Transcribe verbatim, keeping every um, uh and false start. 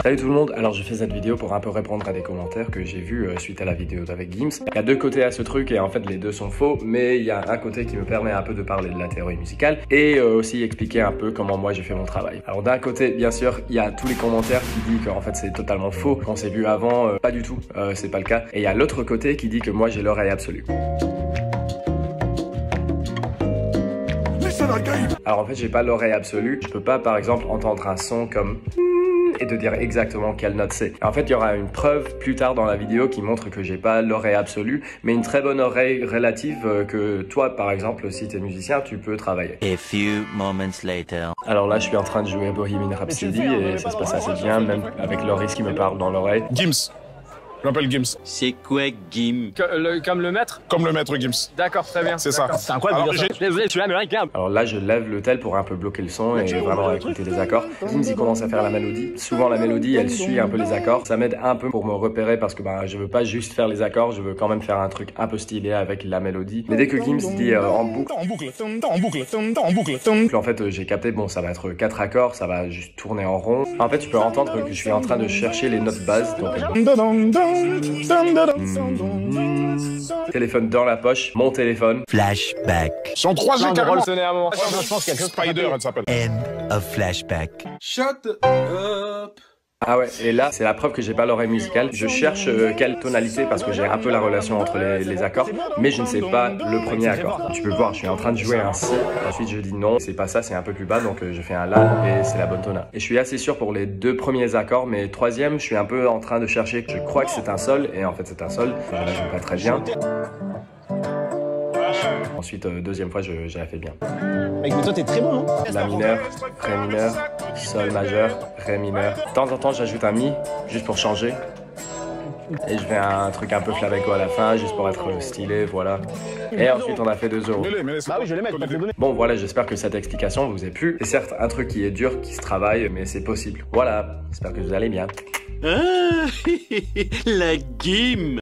Salut tout le monde, alors je fais cette vidéo pour un peu répondre à des commentaires que j'ai vus euh, suite à la vidéo d'avec Gims. Il y a deux côtés à ce truc et en fait les deux sont faux, mais il y a un côté qui me permet un peu de parler de la théorie musicale et euh, aussi expliquer un peu comment moi j'ai fait mon travail. Alors d'un côté, bien sûr, il y a tous les commentaires qui disent qu'en fait c'est totalement faux, qu'on s'est vu avant, euh, pas du tout, euh, c'est pas le cas. Et il y a l'autre côté qui dit que moi j'ai l'oreille absolue. Alors en fait j'ai pas l'oreille absolue, je peux pas par exemple entendre un son comme et de dire exactement quelle note c'est. En fait il y aura une preuve plus tard dans la vidéo qui montre que j'ai pas l'oreille absolue mais une très bonne oreille relative que toi par exemple si t'es musicien tu peux travailler. A few moments later. Alors là je suis en train de jouer Bohemian Rhapsody et ça se passe assez bien même avec Loris qui me parle dans l'oreille. Gims. Je m'appelle Gims. C'est quoi Gim? Le, comme le maître? Comme le maître Gims. D'accord, très bien. C'est ça. C'est incroyable. Alors, Désolé, je suis américain. Alors là je lève le tel pour un peu bloquer le son et vraiment écouter les accords. Gims il commence à faire la mélodie. Souvent la mélodie elle suit un peu les accords. Ça m'aide un peu pour me repérer parce que bah, je veux pas juste faire les accords, je veux quand même faire un truc un peu stylé avec la mélodie. Mais dès que Gims dit euh, en boucle, en boucle, en boucle, en boucle. en fait euh, j'ai capté, bon ça va être quatre accords, ça va juste tourner en rond. En fait tu peux entendre que je suis en train de chercher les notes basses. Donc, Mmh. Téléphone dans la poche, mon téléphone. Flashback. Sont croisés carrément. Je pense qu'il y a Spider, elle s'appelle. End of flashback. Shut up. Ah ouais, et là, c'est la preuve que j'ai pas l'oreille musicale. Je cherche euh, quelle tonalité parce que j'ai un peu la relation entre les, les accords, mais je ne sais pas le premier accord. Tu peux voir, je suis en train de jouer un Si, ensuite je dis non, c'est pas ça, c'est un peu plus bas, donc euh, je fais un La et c'est la bonne tona. Et je suis assez sûr pour les deux premiers accords, mais troisième, je suis un peu en train de chercher. Je crois que c'est un Sol, et en fait c'est un Sol, je la joue pas très bien. Ensuite, euh, deuxième fois, je, je la fais bien. Mec, mais toi, t'es très bon, non? La mineur, Ré mineur, Sol majeur, Ré mineur. De temps en temps, j'ajoute un Mi, juste pour changer. Et je fais un truc un peu flamenco à la fin, juste pour être stylé, voilà. Et ensuite, on a fait deux euros. Bah oui, je vais les mettre, pas te les donner. Bon, voilà, j'espère que cette explication vous a plu. C'est certes un truc qui est dur, qui se travaille, mais c'est possible. Voilà, j'espère que vous allez bien. Ah, la Gim.